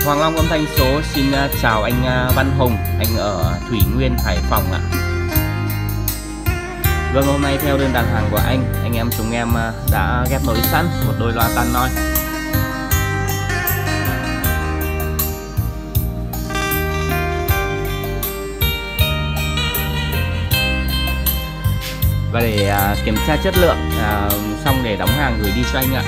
Hoàng Long âm thanh số xin chào anh Văn Hùng, anh ở Thủy Nguyên, Hải Phòng ạ. Vâng, hôm nay theo đơn đặt hàng của anh em chúng em đã ghép nối sẵn một đôi loa tan noi. Và để kiểm tra chất lượng xong để đóng hàng gửi đi cho anh ạ.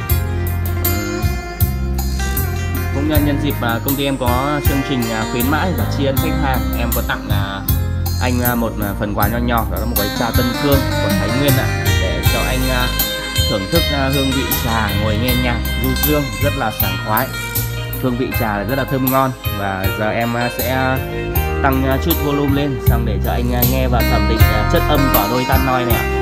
Cũng nhân dịp công ty em có chương trình khuyến mãi và tri ân khách hàng, em có tặng anh một phần quà nho nhỏ, đó là một cái trà Tân Cương của Thái Nguyên ạ, để cho anh thưởng thức hương vị trà, ngồi nghe nhạc du dương rất là sảng khoái. Hương vị trà rất là thơm ngon. Và giờ em sẽ tăng chút volume lên xong để cho anh nghe và thẩm định chất âm của đôi tan noi này ạ.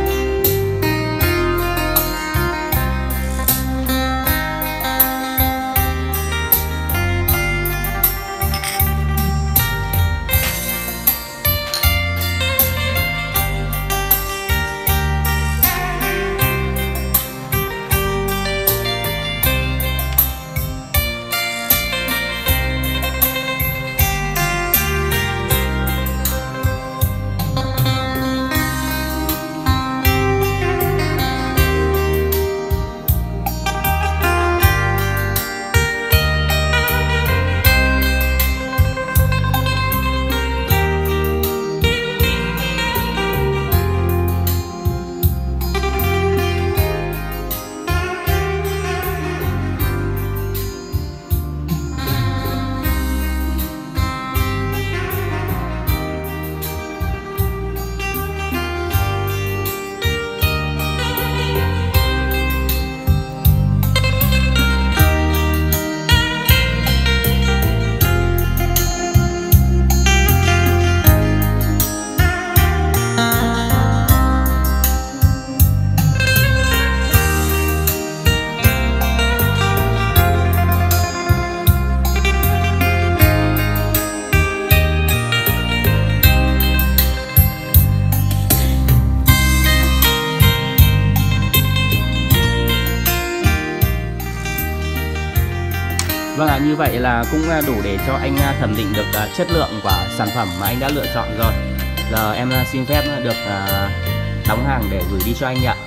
Vâng ạ, như vậy là cũng đủ để cho anh thẩm định được chất lượng của sản phẩm mà anh đã lựa chọn rồi. Giờ em xin phép được đóng hàng để gửi đi cho anh ạ.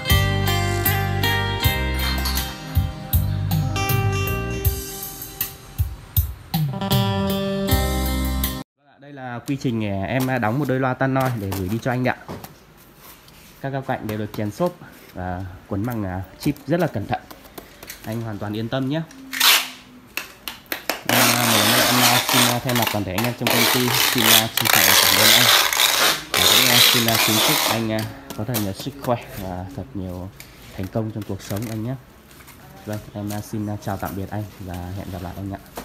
Đây là quy trình em đóng một đôi loa tan noi để gửi đi cho anh ạ. Các góc cạnh đều được chèn xốp và quấn bằng chip rất là cẩn thận. Anh hoàn toàn yên tâm nhé. Em xin thay mặt toàn thể anh em trong công ty xin chia sẻ và cảm ơn anh. Và cũng xin kính chúc anh có thật nhiều sức khỏe và thật nhiều thành công trong cuộc sống anh nhé. Vâng, em xin chào tạm biệt anh và hẹn gặp lại anh ạ.